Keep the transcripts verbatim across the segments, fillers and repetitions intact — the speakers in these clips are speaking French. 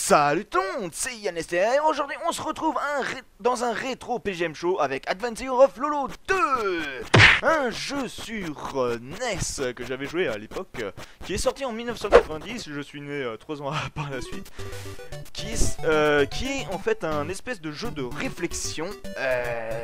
Salut tout le monde, c'est Yann Esther et aujourd'hui on se retrouve un dans un rétro P G M show avec Adventure of Lolo deux, un jeu sur euh, N E S que j'avais joué à l'époque, euh, qui est sorti en mille neuf cent quatre-vingt-dix, je suis né euh, trois ans par la suite, qui est, euh, qui est en fait un espèce de jeu de réflexion euh,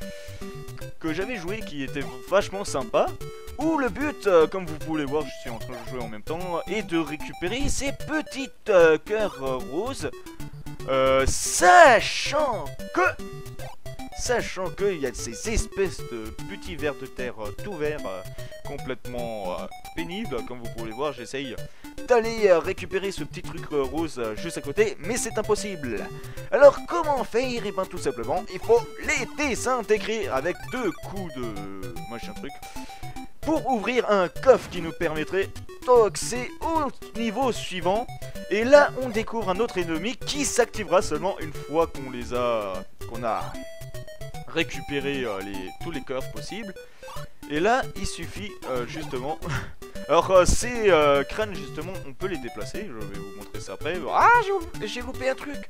que j'avais joué, qui était vachement sympa. Où le but, euh, comme vous pouvez le voir, je suis en train de jouer en même temps, est de récupérer ces petites euh, cœurs euh, roses, euh, sachant que, sachant qu'il y a ces espèces de petits vers de terre euh, tout verts, euh, complètement euh, pénibles, comme vous pouvez le voir, j'essaye d'aller euh, récupérer ce petit truc euh, rose euh, juste à côté, mais c'est impossible. Alors comment faire? Et bien tout simplement, il faut les désintégrer avec deux coups de machin truc, pour ouvrir un coffre qui nous permettrait d'accéder au niveau suivant. Et là on découvre un autre ennemi qui s'activera seulement une fois qu'on les a qu'on a récupéré euh, les, tous les coffres possibles. Et là il suffit euh, justement alors euh, ces euh, crânes justement on peut les déplacer, je vais vous montrer ça après. Ah, j'ai loupé un truc.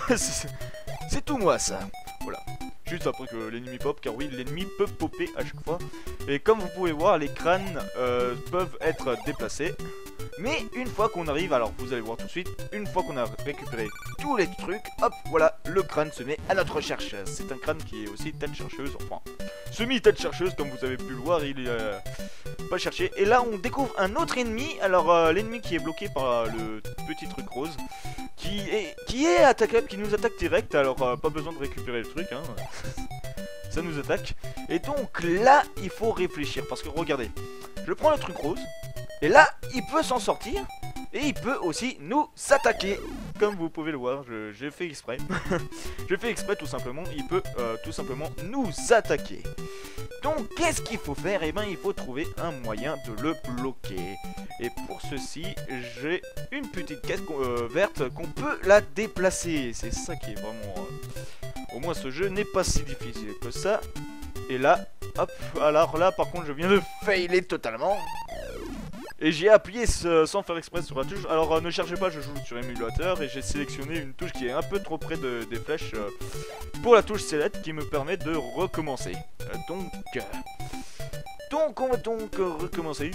C'est tout moi ça. Voilà, juste après que l'ennemi pop, car oui, l'ennemi peut popper à chaque fois. Et comme vous pouvez voir, les crânes euh, peuvent être déplacés. Mais une fois qu'on arrive, alors vous allez voir tout de suite, une fois qu'on a récupéré tous les trucs, hop, voilà, le crâne se met à notre recherche. C'est un crâne qui est aussi tête chercheuse, enfin, semi-tête chercheuse, comme vous avez pu le voir, il est euh, pas cherché. Et là, on découvre un autre ennemi, alors euh, l'ennemi qui est bloqué par euh, le petit truc rose, qui est, qui est attaquable, qui nous attaque direct, alors euh, pas besoin de récupérer le truc, hein. Ça nous attaque. Et donc là, il faut réfléchir, parce que regardez, je prends le truc rose, et là, il peut s'en sortir, et il peut aussi nous attaquer. Comme vous pouvez le voir, j'ai fait exprès. J'ai fait exprès tout simplement, il peut euh, tout simplement nous attaquer. Donc, qu'est-ce qu'il faut faire? Eh bien, il faut trouver un moyen de le bloquer. Et pour ceci, j'ai une petite caisse euh, verte qu'on peut la déplacer. C'est ça qui est vraiment... Euh... Au moins, ce jeu n'est pas si difficile que ça. Et là, hop, alors là, par contre, je viens de failer totalement. Et j'ai appuyé ce, sans faire exprès sur la touche. Alors euh, ne cherchez pas, je joue sur émulateur et j'ai sélectionné une touche qui est un peu trop près de, des flèches euh, pour la touche select qui me permet de recommencer. Euh, donc, euh, donc on va donc euh, recommencer.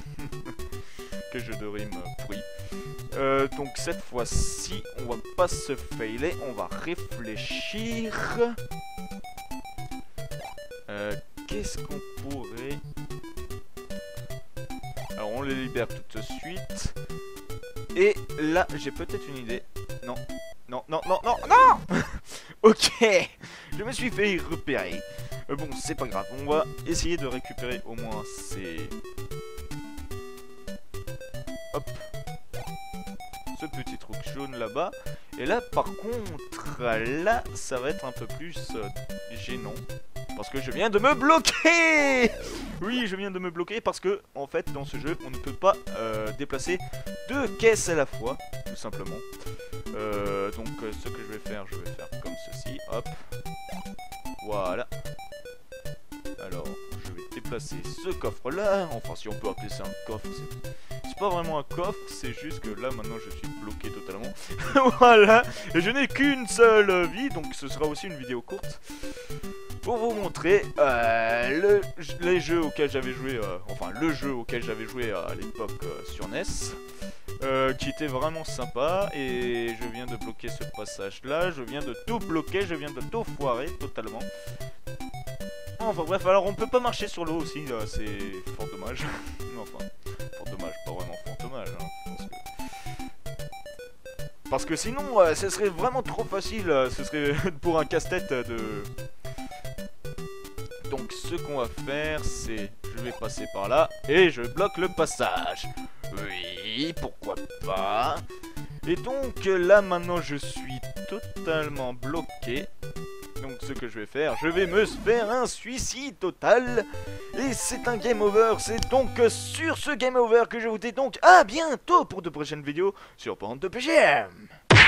Quel jeu de rime euh, pourri. Euh, donc cette fois-ci, on va pas se failer, on va réfléchir. Euh, Qu'est-ce qu'on pourrait... Alors on les libère tout de suite. Et là j'ai peut-être une idée. Non, non, non, non, non, non. Ok, je me suis fait repérer. euh, Bon c'est pas grave, on va essayer de récupérer au moins ces... Hop, ce petit truc jaune là-bas. Et là par contre, là ça va être un peu plus euh, gênant. Parce que je viens de me bloquer. Oui, je viens de me bloquer parce que, en fait, dans ce jeu, on ne peut pas euh, déplacer deux caisses à la fois, tout simplement. Euh, donc, euh, ce que je vais faire, je vais faire comme ceci. Hop. Voilà. Alors, je vais déplacer ce coffre-là. Enfin, si on peut appeler ça un coffre, c'est pas vraiment un coffre, c'est juste que là, maintenant, je suis bloqué totalement. Voilà. Et je n'ai qu'une seule vie, donc ce sera aussi une vidéo courte. Pour vous montrer euh, le, les jeux auxquels j'avais joué, euh, enfin le jeu auquel j'avais joué à l'époque euh, sur N E S, euh, qui était vraiment sympa. Et je viens de bloquer ce passage là, je viens de tout bloquer, je viens de tout foirer totalement. Enfin bref, alors on peut pas marcher sur l'eau aussi, euh, c'est fort dommage. Enfin, fort dommage, pas vraiment fort dommage, hein, parce que... parce que sinon euh, ce serait vraiment trop facile, euh, ce serait pour un casse-tête de... Donc ce qu'on va faire, c'est... Je vais passer par là et je bloque le passage. Oui, pourquoi pas. Et donc là maintenant je suis totalement bloqué. Donc ce que je vais faire, je vais me faire un suicide total. Et c'est un game over. C'est donc sur ce game over que je vous dis donc à bientôt pour de prochaines vidéos sur Bande de P G M.